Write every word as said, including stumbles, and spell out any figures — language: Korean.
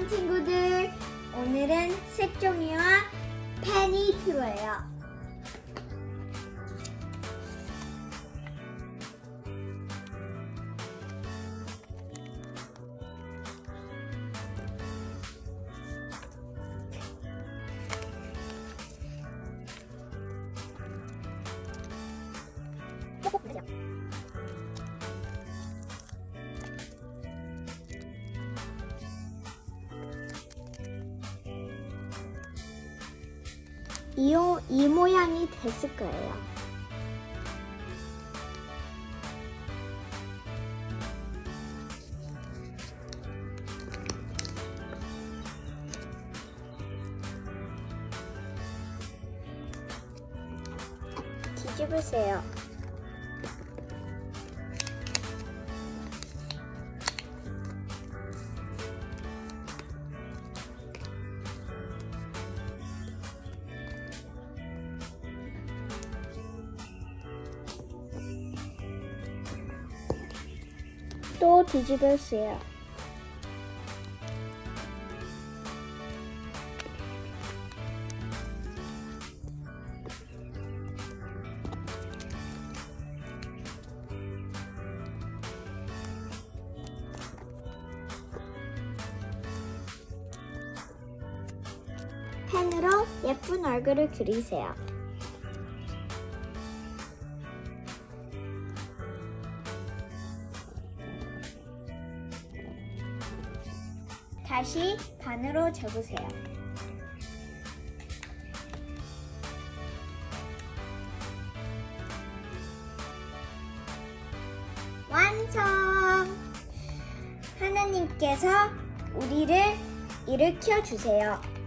친구들, 오늘은 색종이와 펜이 필요해요. 이, 이 모양이 됐을 거예요. 뒤집으세요. 또 뒤집으세요. 펜으로 예쁜 얼굴을 그리세요. 다시 반으로 접으세요. 완성! 하나님께서 우리를 일으켜 주세요.